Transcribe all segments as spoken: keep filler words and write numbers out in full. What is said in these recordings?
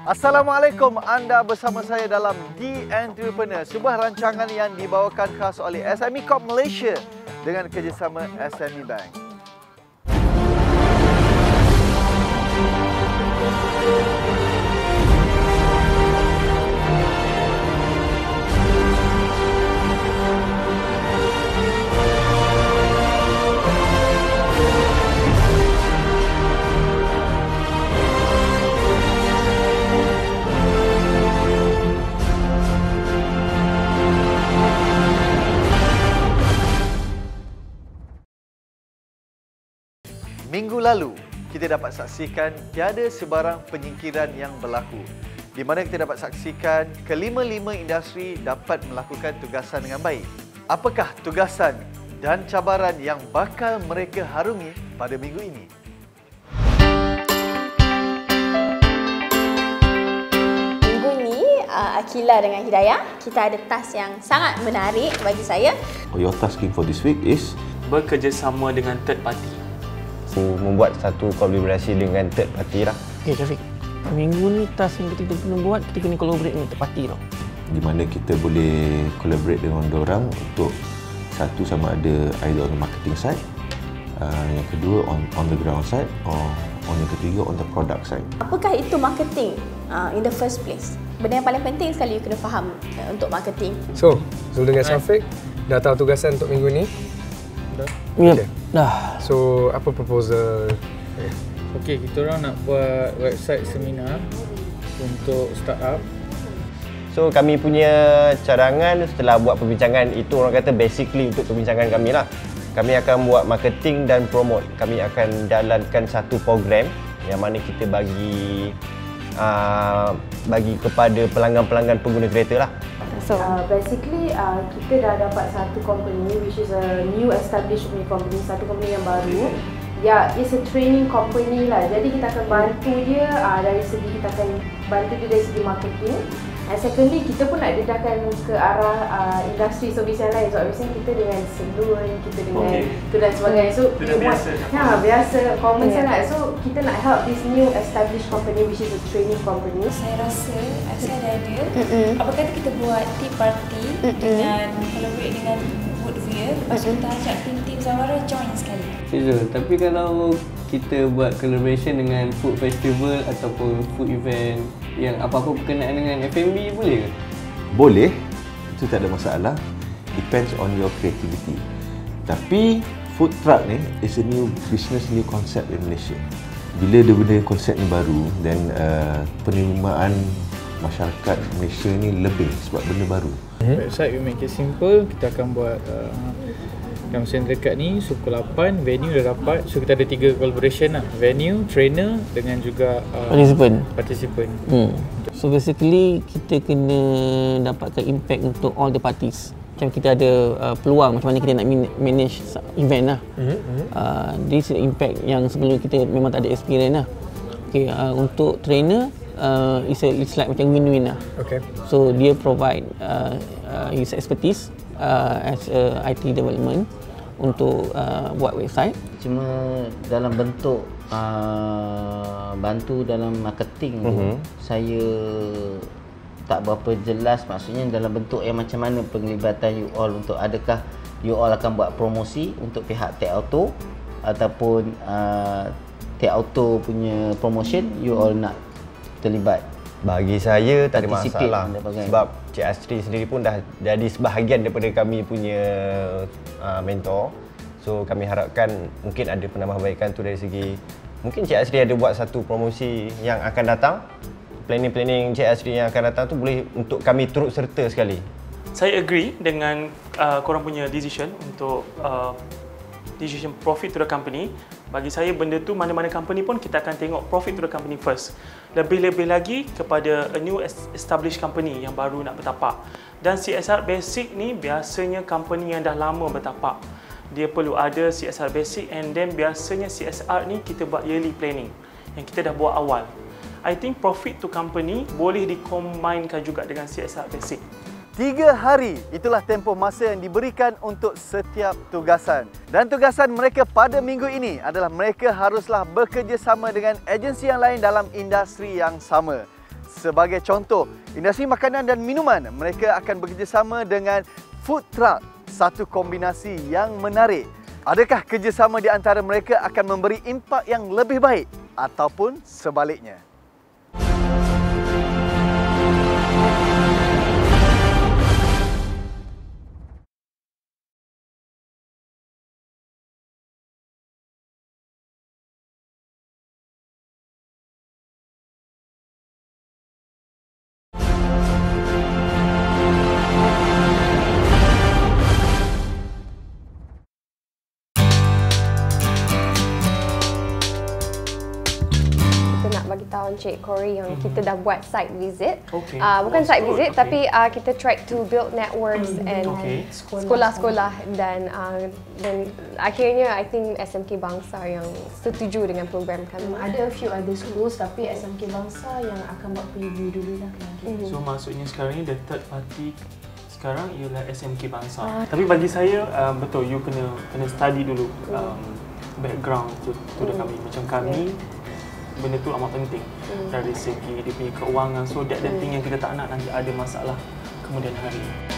Assalamualaikum, anda bersama saya dalam The Entrepreneur, sebuah rancangan yang dibawakan khas oleh S M E Corp Malaysia dengan kerjasama S M E Bank. Minggu lalu, kita dapat saksikan tiada sebarang penyingkiran yang berlaku, di mana kita dapat saksikan kelima-lima industri dapat melakukan tugasan dengan baik. Apakah tugasan dan cabaran yang bakal mereka harungi pada minggu ini? Minggu ini, Akila dengan Hidayah, kita ada task yang sangat menarik bagi saya. Your tasking for this week is bekerjasama dengan third party. Membuat satu kolaborasi dengan third party lah. Okay, Syafiq. Minggu ni task yang kita kena buat, kita kena collaborate dengan third party tau. di mana kita boleh collaborate dengan orang untuk satu sama ada either on the marketing side, uh, yang kedua on on the ground side, or on yang ketiga on the product side. Apakah itu marketing uh, in the first place? Benda yang paling penting sekali you kena faham uh, untuk marketing. So, Zul dengan Syafiq dah tahu tugasan untuk minggu ni? Dah. Ya. Okay. Dah. So, apa proposal? Okay. Okey, kita orang nak buat website seminar untuk startup. So, kami punya cadangan setelah buat perbincangan itu, orang kata basically untuk perbincangan kami lah. Kami akan buat marketing dan promote. Kami akan jalankan satu program yang mana kita bagi uh, bagi kepada pelanggan-pelanggan pengguna kereta lah. So uh, basically uh, kita dah dapat satu company which is a new established company, satu company yang baru. Ya, yeah, it's a training company lah. Jadi kita akan bantu dia uh, dari segi kita akan bantu dia dari segi marketing. And secondly, kita pun nak dedahkan ke arah uh, industri servis yang lain. So obviously kita dengan salon, kita dengan okay. tu dan sebagainya. So itu dah biasa. Ya, biasa, common yeah. sangat. So kita nak help this new established company which is a training company. Saya rasa asal dah ada. Mm-mm. Apa kata kita buat tea party Mm-mm. dengan collaborate dengan Woodville. Lepas kita ajak tim-tim Zawara join sekali. Zul, tapi kalau kita buat collaboration dengan food festival ataupun food event yang apa-apa berkenaan dengan F and B, boleh ke? Boleh, itu tak ada masalah. Depends on your creativity. Tapi food truck ni is a new business, new concept in Malaysia. Bila dia benda konsep ni baru, then uh, penerimaan masyarakat Malaysia ni lebih sebab benda baru. Website we make it simple. Kita akan buat uh, dalam masa yang dekat ni, so pukul lapan, venue dah dapat. So kita ada tiga collaboration lah. Venue, trainer dengan juga uh, participant. participant. Hmm. So basically kita kena dapatkan impact untuk all the parties. Macam kita ada uh, peluang macam mana kita nak manage event lah. Mm-hmm. Uh, this impact yang sebelum kita memang tak ada experience lah. Okay, uh, untuk trainer, uh, it's, a, it's like macam win-win lah. Okay. So dia provide uh, uh, his expertise uh, as a I T development untuk uh, buat website. Cuma dalam bentuk uh, bantu dalam marketing tu, mm-hmm. saya tak berapa jelas, maksudnya dalam bentuk yang macam mana penglibatan you all, untuk adakah you all akan buat promosi untuk pihak Tech Auto ataupun uh, Tech Auto punya promotion you all nak terlibat. Bagi saya tak ada masalah sebab Cik Astri sendiri pun dah jadi sebahagian daripada kami punya uh, mentor. So kami harapkan mungkin ada penambahbaikan tu dari segi, mungkin Cik Astri ada buat satu promosi yang akan datang. Planning-planning Cik Astri yang akan datang tu boleh untuk kami turut serta sekali. Saya agree dengan uh, korang punya decision untuk uh, decision profit to the company. Bagi saya benda tu mana-mana company pun kita akan tengok profit to the company first. Lebih-lebih lagi kepada a new established company yang baru nak bertapak. Dan C S R basic ni biasanya company yang dah lama bertapak. Dia perlu ada C S R basic, and then biasanya C S R ni kita buat yearly planning yang kita dah buat awal. I think profit to company boleh dikombinkan juga dengan C S R basic. Tiga hari, itulah tempoh masa yang diberikan untuk setiap tugasan. Dan tugasan mereka pada minggu ini adalah mereka haruslah bekerjasama dengan agensi yang lain dalam industri yang sama. Sebagai contoh, industri makanan dan minuman, mereka akan bekerjasama dengan food truck, satu kombinasi yang menarik. Adakah kerjasama di antara mereka akan memberi impak yang lebih baik ataupun sebaliknya? Bagi tahu Encik Corey yang mm-hmm. kita dah buat site visit. Okay. Uh, bukan oh, site good. visit Okay. tapi uh, kita try to build networks mm-hmm. and okay. sekolah-sekolah dan uh, dan akhirnya I think S M K Bangsa yang setuju dengan program kami. Ada a few other schools tapi S M K Bangsa yang akan buat preview dulu lah. Mm-hmm. So maksudnya sekarang ni the third party sekarang ialah S M K Bangsa. Uh, Tapi bagi saya um, betul you kena kena study dulu um, background tu tu mm. kami macam kami yeah. benda tu amat penting mm. dari segi dia punya keuangan, so that mm. thing yang kita tak nak nanti ada masalah kemudian hari.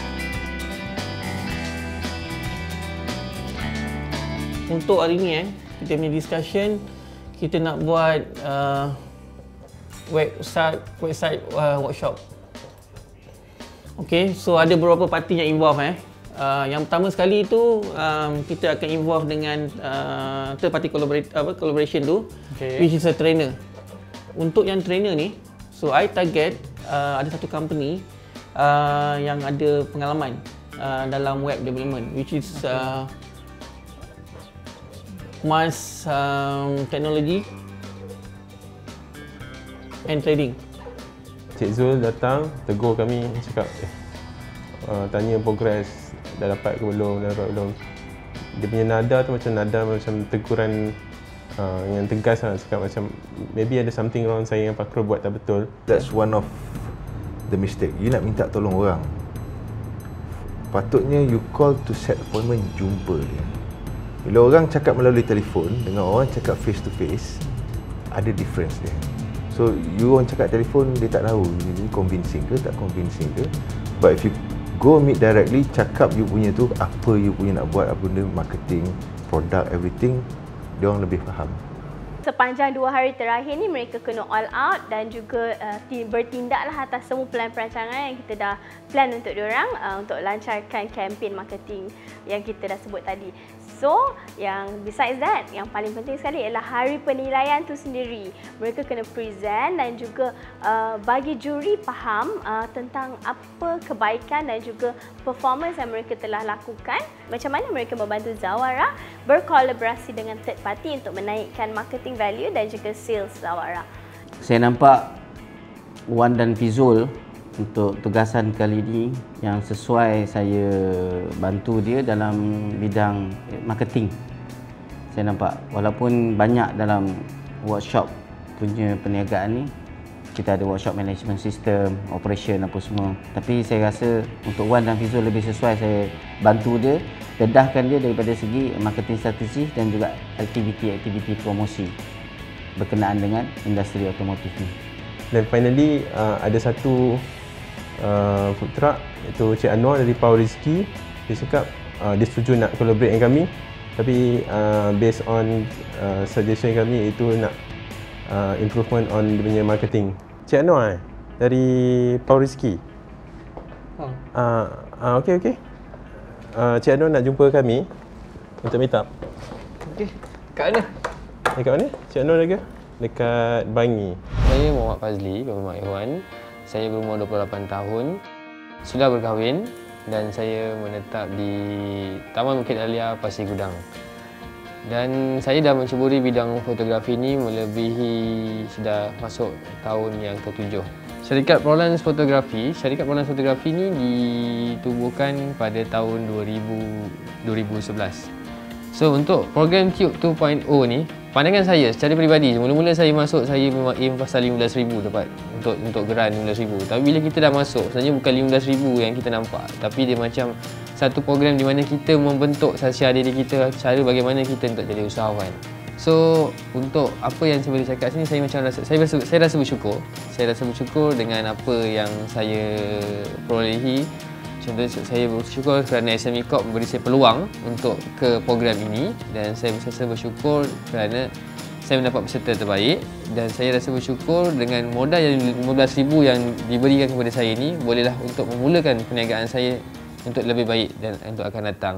Untuk hari ni eh, kita punya discussion, kita nak buat uh, website website uh, workshop. Okay, so ada beberapa parti yang involve eh. Uh, yang pertama sekali itu um, kita akan involve dengan uh, third party collaborate, apa, collaboration tu, okay. which is a trainer. Untuk yang trainer ni, so I target uh, ada satu company uh, yang ada pengalaman uh, dalam web development, which is uh, Mas um, Technology and Trading. Cik Zul datang, tegur kami, cakap eh, uh, tanya progress, dah dapat ke belum, dah dapat belum. Dia punya nada tu macam nada macam teguran uh, yang tegas lah, cakap macam maybe ada something wrong saya yang Fakrul buat tak betul. That's one of the mistake. You nak minta tolong orang, patutnya you call to set appointment, jumpa dia. Bila orang cakap melalui telefon dengan orang cakap face to face, ada difference dia. So you orang cakap telefon, dia tak tahu ini convincing ke tak convincing ke. But if you go meet directly, cakap you punya tu, apa you punya nak buat, apa benda marketing, product, everything, dia orang lebih faham. Sepanjang dua hari terakhir ni mereka kena all out dan juga uh, bertindaklah atas semua plan perancangan yang kita dah plan untuk diorang uh, untuk lancarkan kempen marketing yang kita dah sebut tadi. So, yang besides that, yang paling penting sekali ialah hari penilaian tu sendiri. Mereka kena present dan juga uh, bagi juri faham uh, tentang apa kebaikan dan juga performance yang mereka telah lakukan. Macam mana mereka membantu Zawara berkolaborasi dengan third party untuk menaikkan marketing value dan juga sales Zawara. Saya nampak Wan dan Fizul untuk tugasan kali ini yang sesuai saya bantu dia dalam bidang marketing. Saya nampak walaupun banyak dalam workshop punya perniagaan ni, kita ada workshop management system, operation apa semua. Tapi saya rasa untuk Wan dan Fizul lebih sesuai saya bantu dia, dedahkan dia daripada segi marketing strategi dan juga aktiviti-aktiviti promosi berkenaan dengan industri otomotif ni. Dan finally uh, ada satu uh, food truck, iaitu Cik Anwar dari Power Rizki. Dia cakap uh, dia setuju nak collaborate dengan kami, tapi uh, based on uh, suggestion kami iaitu nak uh, improvement on dia punya marketing. Cik Anwar eh, dari Power Rizki. Oh. Uh, uh, okay, okay. Uh, Cik Anwar nak jumpa kami untuk meet up. Okay, kat mana? Dekat mana? Cik Anwar jaga? Dekat Bangi. Saya Muhammad Fazli bin Muhammad Iwan. Saya berumur dua puluh lapan tahun. Sudah berkahwin dan saya menetap di Taman Bukit Dahlia, Pasir Gudang. Dan saya dah menceburi bidang fotografi ini melebihi sudah masuk tahun yang ketujuh. Syarikat Prolans Fotografi, Syarikat Prolans Fotografi ini ditubuhkan pada tahun dua ribu sebelas. So untuk program Tube dua titik kosong ni, pandangan saya secara peribadi, mula-mula saya masuk saya memang aim pasal lima belas ribu dapat untuk untuk geran lima belas ribu. Tapi bila kita dah masuk, sebenarnya bukan lima belas ribu yang kita nampak, tapi dia macam satu program di mana kita membentuk sasiar diri kita, cara bagaimana kita untuk jadi usahawan. So untuk apa yang saya boleh cakap sini, saya macam rasa saya rasa, saya rasa bersyukur. Saya rasa bersyukur dengan apa yang saya perolehi. Contohnya saya bersyukur kerana S M E Corp memberi saya peluang untuk ke program ini, dan saya rasa bersyukur kerana saya mendapat peserta terbaik, dan saya rasa bersyukur dengan modal yang lima belas ribu yang diberikan kepada saya ini bolehlah untuk memulakan perniagaan saya untuk lebih baik dan untuk akan datang.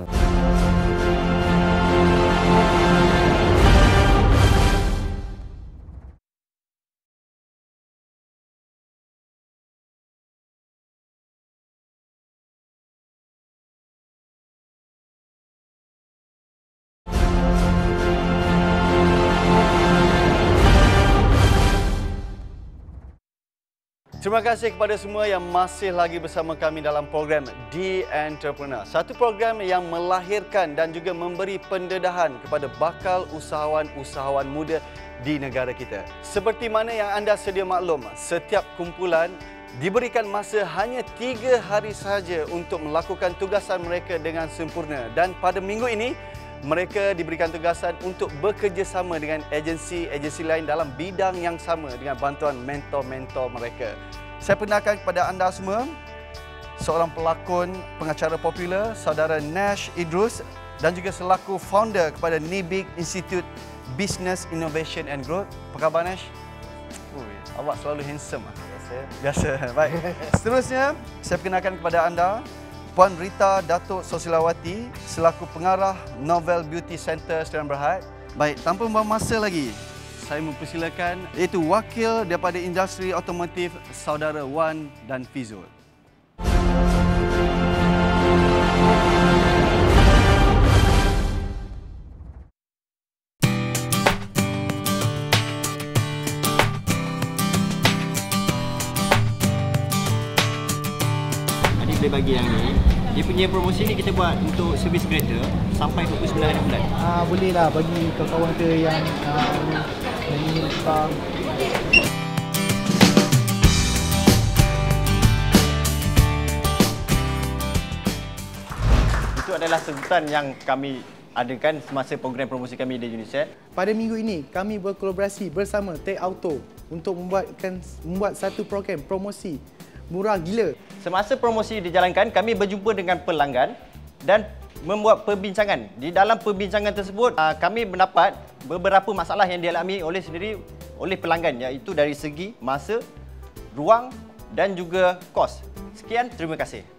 Terima kasih kepada semua yang masih lagi bersama kami dalam program The Entrepreneur. Satu program yang melahirkan dan juga memberi pendedahan kepada bakal usahawan-usahawan muda di negara kita. Seperti mana yang anda sedia maklum, setiap kumpulan diberikan masa hanya tiga hari sahaja untuk melakukan tugasan mereka dengan sempurna. Dan pada minggu ini, mereka diberikan tugasan untuk bekerjasama dengan agensi-agensi lain dalam bidang yang sama dengan bantuan mentor-mentor mereka. Saya perkenalkan kepada anda semua seorang pelakon pengacara popular, saudara Nash Idrus, dan juga selaku founder kepada Nibik Institute Business Innovation and Growth. Apa khabar Nash? Ui, awak selalu handsome lah. Biasa. Biasa. Baik. Seterusnya, saya perkenalkan kepada anda Puan Rita Datuk Sosilawati selaku pengarah Novel Beauty Center Sdn Bhd. Baik, tanpa membuang masa lagi, saya mempersilakan iaitu wakil daripada industri otomotif saudara Wan dan Fizul. Boleh bagi yang ni, dia punya promosi ni kita buat untuk servis kereta sampai dua puluh sembilan hari bulan. Ah, boleh lah bagi kawan-kawan kita yang uh, yang ingin tukar. Itu adalah sebutan yang kami adakan semasa program promosi kami di Unicef. Pada minggu ini, kami berkolaborasi bersama Tech Auto untuk membuatkan membuat satu program promosi murah gila. Semasa promosi dijalankan, kami berjumpa dengan pelanggan dan membuat perbincangan. Di dalam perbincangan tersebut, kami mendapat beberapa masalah yang dialami oleh sendiri oleh pelanggan, iaitu dari segi masa, ruang dan juga kos. Sekian, terima kasih.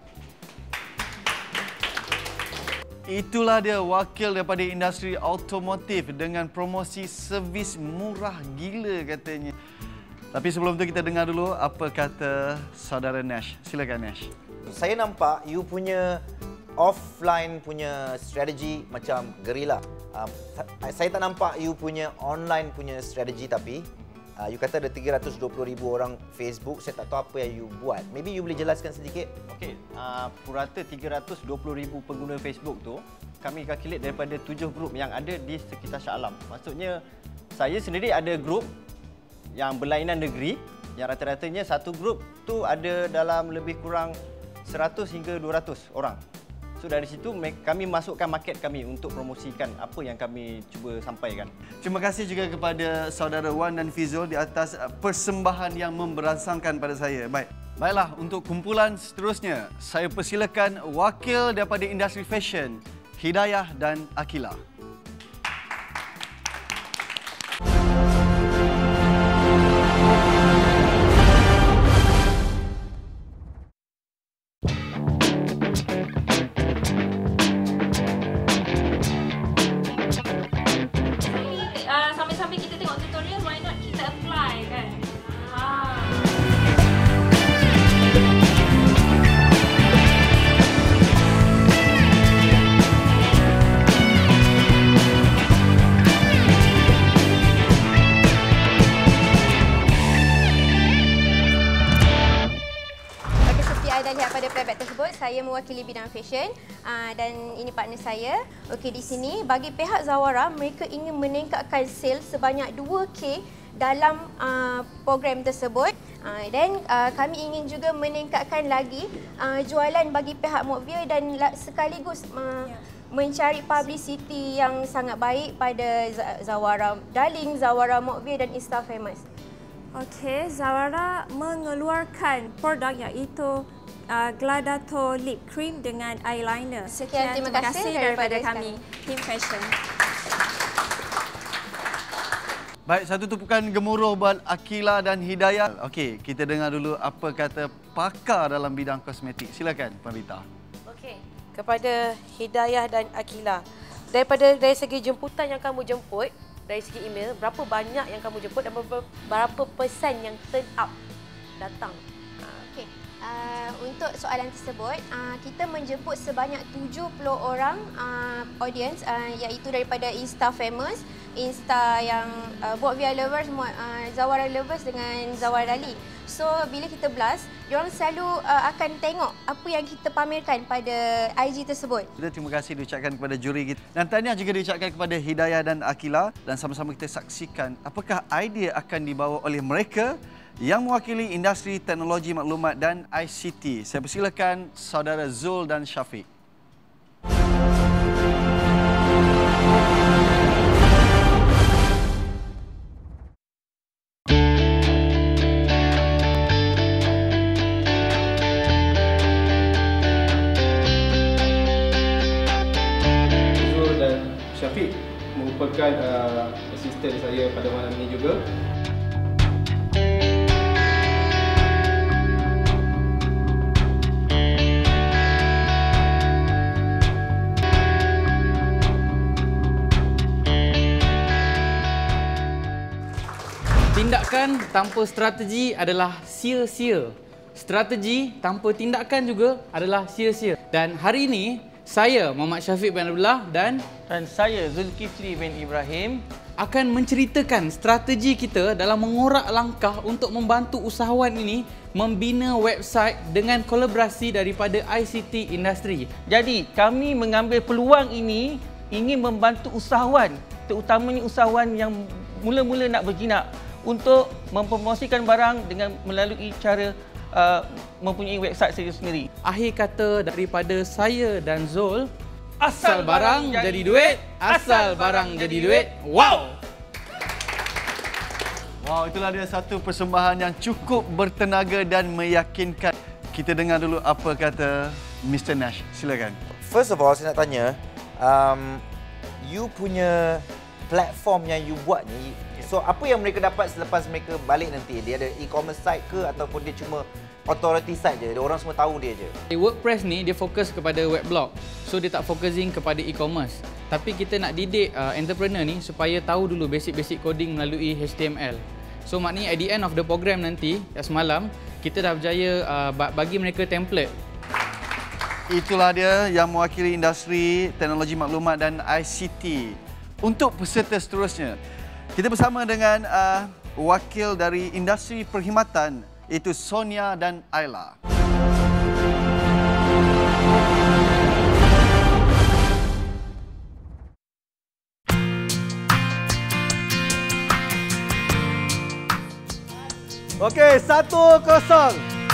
Itulah dia wakil daripada industri automotif dengan promosi servis murah gila katanya. Tapi sebelum tu kita dengar dulu apa kata saudara Nash. Silakan Nash. Saya nampak you punya offline punya strategi macam gerila. Uh, saya tak nampak you punya online punya strategi, tapi uh, you kata ada tiga ratus dua puluh ribu orang Facebook. Saya tak tahu apa yang you buat. Maybe you boleh jelaskan sedikit? Okey, uh, purata tiga ratus dua puluh ribu pengguna Facebook tu kami calculate daripada tujuh grup yang ada di sekitar Shah Alam. Maksudnya saya sendiri ada grup yang berlainan negeri, yang rata-ratanya satu grup tu ada dalam lebih kurang seratus hingga dua ratus orang. So dari situ kami masukkan market kami untuk promosikan apa yang kami cuba sampaikan. Terima kasih juga kepada saudara Wan dan Fizul di atas persembahan yang memberangsangkan pada saya. Baik. Baiklah, untuk kumpulan seterusnya, saya persilakan wakil daripada industri fashion, Hidayah dan Akila. Sambil kita tengok tutorial, why not kita apply kan? Anda lihat pada playback tersebut, saya mewakili bidang fashion uh, dan ini partner saya. Okey, di sini bagi pihak Zawara, mereka ingin meningkatkan sales sebanyak dua K dalam uh, program tersebut. Uh, dan uh, kami ingin juga meningkatkan lagi uh, jualan bagi pihak Mokvia dan sekaligus uh, mencari publicity yang sangat baik pada Zawara Darling, Zawara Mokvia dan Insta Famous. Okey, Zawara mengeluarkan produk iaitu uh, Gladato Lip Cream dengan eyeliner. Sekian, terima, terima kasih, kasih daripada, daripada kami, Team Fashion. Baik, satu tupukan gemuruh buat Akila dan Hidayah. Okey, kita dengar dulu apa kata pakar dalam bidang kosmetik. Silakan, Puan Rita. Okey, kepada Hidayah dan Akila. Daripada dari segi jemputan yang kamu jemput, dari segi email, berapa banyak yang kamu jemput dan berapa, berapa persen yang turn up datang? Okey, uh, untuk soalan tersebut, uh, kita menjemput sebanyak tujuh puluh orang uh, audience uh, iaitu daripada Insta Famous, Insta yang uh, Mokvia Lovers, uh, Zawara Lovers dengan Zawara Dali. So, bila kita blast, diorang selalu uh, akan tengok apa yang kita pamerkan pada I G tersebut. Kita terima kasih diucapkan kepada juri kita. Dan tahniah juga diucapkan kepada Hidayah dan Akila. Dan sama-sama kita saksikan apakah idea akan dibawa oleh mereka yang mewakili industri teknologi maklumat dan I C T. Saya persilakan saudara Zul dan Syafiq. Syafiq merupakan uh, asisten saya pada malam ini juga. Tindakan tanpa strategi adalah sia-sia. Strategi tanpa tindakan juga adalah sia-sia. Dan hari ini saya, Muhammad Syafiq bin Abdullah dan dan saya, Zulkifli bin Ibrahim akan menceritakan strategi kita dalam mengorak langkah untuk membantu usahawan ini membina website dengan kolaborasi daripada I C T industri. Jadi, kami mengambil peluang ini ingin membantu usahawan, terutamanya usahawan yang mula-mula nak berjinak untuk mempromosikan barang dengan melalui cara Uh, mempunyai website saya sendiri. Akhir kata daripada saya dan Zul, asal, asal barang jadi, jadi duit, asal barang jadi duit. Wow! Wow, itulah dia satu persembahan yang cukup bertenaga dan meyakinkan. Kita dengar dulu apa kata Mister Nash. Silakan. First of all, saya nak tanya, um, you punya platform yang you buat ni, so apa yang mereka dapat selepas mereka balik nanti? Dia ada e-commerce site ke ataupun dia cuma authority site je? Dia orang semua tahu dia je. WordPress ni dia fokus kepada web blog. So dia tak focusing kepada e-commerce. Tapi kita nak didik uh, entrepreneur ni supaya tahu dulu basic-basic coding melalui H T M L. So maknanya at the end of the program nanti, semalam kita dah berjaya uh, bagi mereka template. Itulah dia yang mewakili industri teknologi maklumat dan I C T. Untuk peserta seterusnya, kita bersama dengan uh, wakil dari industri perkhidmatan iaitu Sonia dan Ayla. Okey, satu kosong.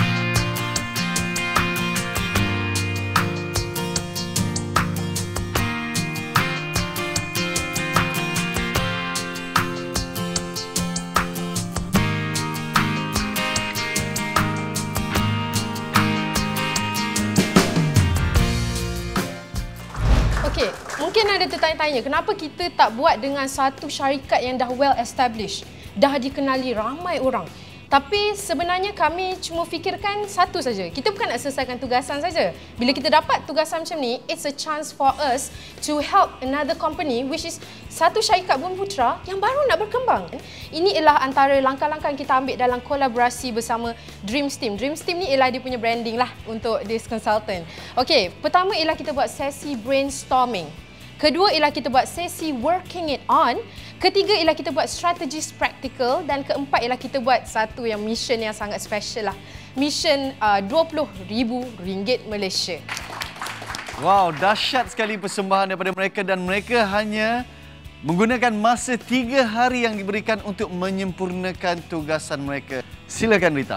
Okey, mungkin ada tertanya-tanya kenapa kita tak buat dengan satu syarikat yang dah well established, dah dikenali ramai orang. Tapi sebenarnya kami cuma fikirkan satu saja. Kita bukan nak selesaikan tugasan saja. Bila kita dapat tugasan macam ni, it's a chance for us to help another company which is satu syarikat Bumi Putra yang baru nak berkembang. Ini ialah antara langkah-langkah yang kita ambil dalam kolaborasi bersama Dreams Team. Dreams Team ni ialah dia punya branding lah untuk this consultant. Okey, pertama ialah kita buat sesi brainstorming. Kedua ialah kita buat sesi working it on. Ketiga ialah kita buat strategies practical. Dan keempat ialah kita buat satu yang mission yang sangat special lah. Mission uh, dua puluh ribu ringgit Malaysia. Wow, dahsyat sekali persembahan daripada mereka dan mereka hanya menggunakan masa tiga hari yang diberikan untuk menyempurnakan tugasan mereka. Silakan Rita.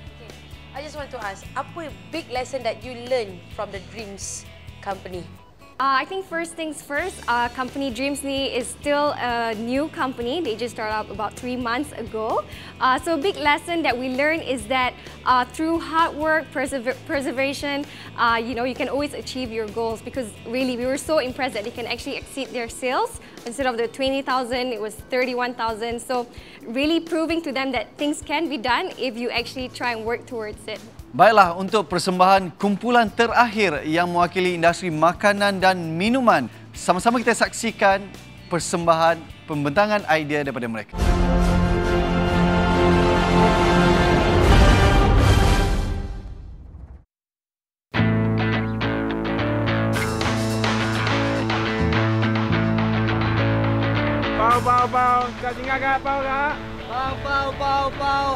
Okay. I just want to ask, apa big lesson that you learn from the Dreams company? Uh, I think first things first, uh, company Dreamsly is still a new company. They just started up about three months ago. Uh, so a big lesson that we learned is that uh, through hard work, persever perseveration, uh, you know, you can always achieve your goals, because really we were so impressed that they can actually exceed their sales. Instead of the twenty thousand, it was thirty-one thousand. So really proving to them that things can be done if you actually try and work towards it. Baiklah, untuk persembahan kumpulan terakhir yang mewakili industri makanan dan minuman, sama-sama kita saksikan persembahan pembentangan idea daripada mereka. Pau, pau, pau. Kak tinggal kak, pau kak. Pau, pau, pau, pau.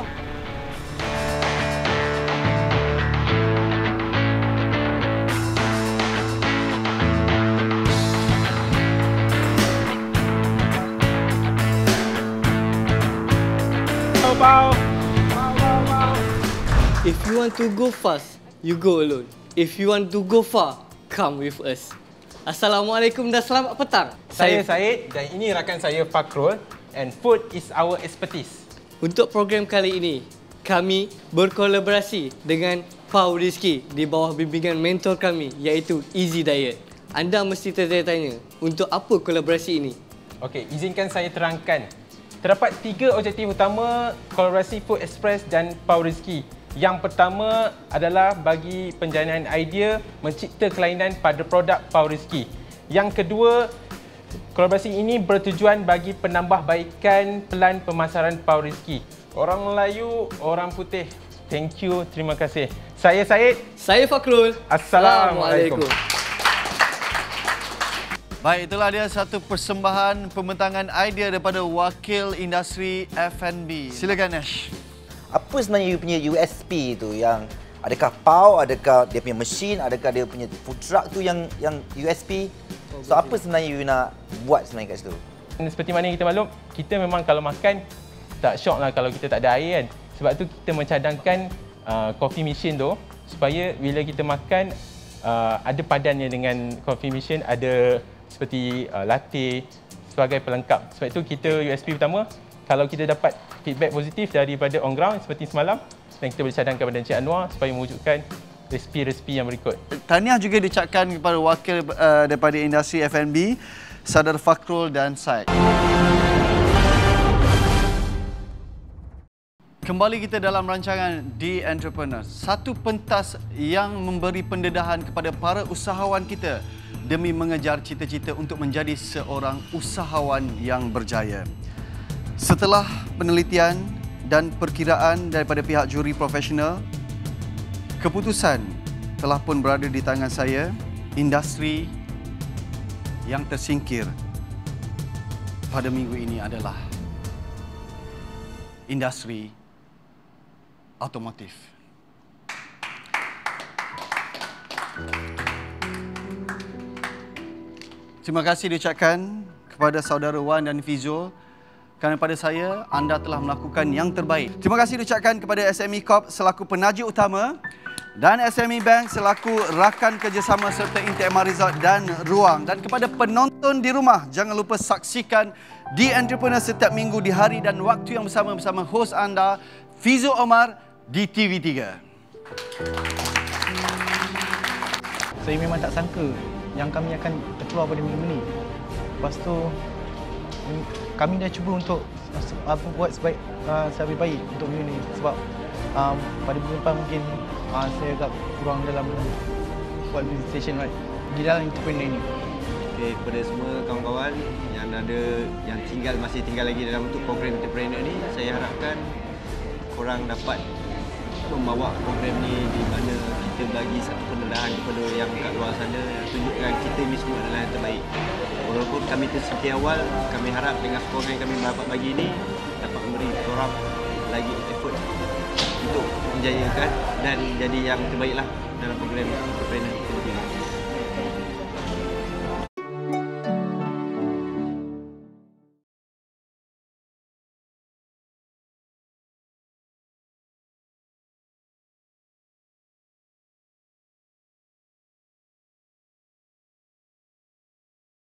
Pau, pau. Pau, pau, pau. If you want to go fast, you go alone. If you want to go far, come with us. Assalamualaikum dan selamat petang. Saya Syed dan ini rakan saya Fakrul, and food is our expertise. Untuk program kali ini, kami berkolaborasi dengan Pau Rizki di bawah bimbingan mentor kami iaitu Easy Diet. Anda mesti tertanya-tanya, untuk apa kolaborasi ini? Okey, izinkan saya terangkan. Terdapat tiga objektif utama kolaborasi Food Express dan Pau Rizki. Yang pertama adalah bagi penjanaan idea mencipta kelainan pada produk Pau Rizki. Yang kedua, kolaborasi ini bertujuan bagi penambahbaikan pelan pemasaran Pau Rizki. Orang Melayu, orang putih. Thank you, terima kasih. Saya Syed. Saya Fakrul. Assalamualaikum. Baik, itulah dia satu persembahan pembentangan idea daripada wakil industri F and B. Silakan Nash. Apa sebenarnya you punya U S P tu, yang adakah Pau, adakah dia punya mesin, adakah dia punya food truck tu yang yang U S P? So apa sebenarnya you nak buat sebenarnya kat situ? Seperti mana kita maklum, kita memang kalau makan tak syok lah kalau kita tak ada air kan. Sebab tu kita mencadangkan uh, coffee machine tu supaya bila kita makan uh, ada padannya dengan coffee machine, ada seperti uh, latte sebagai pelengkap. Sebab itu kita U S P pertama, kalau kita dapat feedback positif daripada on ground seperti semalam, dan kita boleh cadangkan kepada Encik Anwar supaya mewujudkan resipi-resipi yang berikut. Tahniah juga diucapkan kepada wakil uh, daripada industri F and B, Saudara Fakrul dan Syed. Kembali kita dalam rancangan The Entrepreneur. Satu pentas yang memberi pendedahan kepada para usahawan kita demi mengejar cita-cita untuk menjadi seorang usahawan yang berjaya. Setelah penelitian dan perkiraan daripada pihak juri profesional, keputusan telah pun berada di tangan saya. Industri yang tersingkir pada minggu ini adalah industri otomotif. Terima kasih diucapkan kepada saudara Wan dan Fizul. Kerana pada saya, anda telah melakukan yang terbaik. Terima kasih diucapkan kepada S M E Corp selaku penaja utama dan S M E Bank selaku rakan kerjasama serta Inti Emar Resort dan Ruang. Dan kepada penonton di rumah, jangan lupa saksikan The Entrepreneur setiap minggu di hari dan waktu yang bersama bersama hos anda, Fizul Omar di T V tiga. Saya memang tak sangka yang kami akan terkeluar pada minggu ni. Lepas tu, kami dah cuba untuk apa buat sebaik uh, sebaik baik untuk minggu ni, sebab um, pada minggu depan mungkin uh, saya agak kurang dalam buat business station right di dalam entrepreneur ini. Okay, kepada semua kawan-kawan yang ada yang tinggal masih tinggal lagi dalam untuk program entrepreneur ni, saya harapkan korang dapat membawa program ni di mana kita bagi satu pendedahan kepada yang kat luar sana, yang tunjukkan kita ni semua adalah yang terbaik. Walaupun kami tersingkir awal, kami harap dengan skor yang kami dapat bagi ini dapat memberi korang lagi effort untuk menjayakan dan jadi yang terbaiklah dalam program entrepreneur.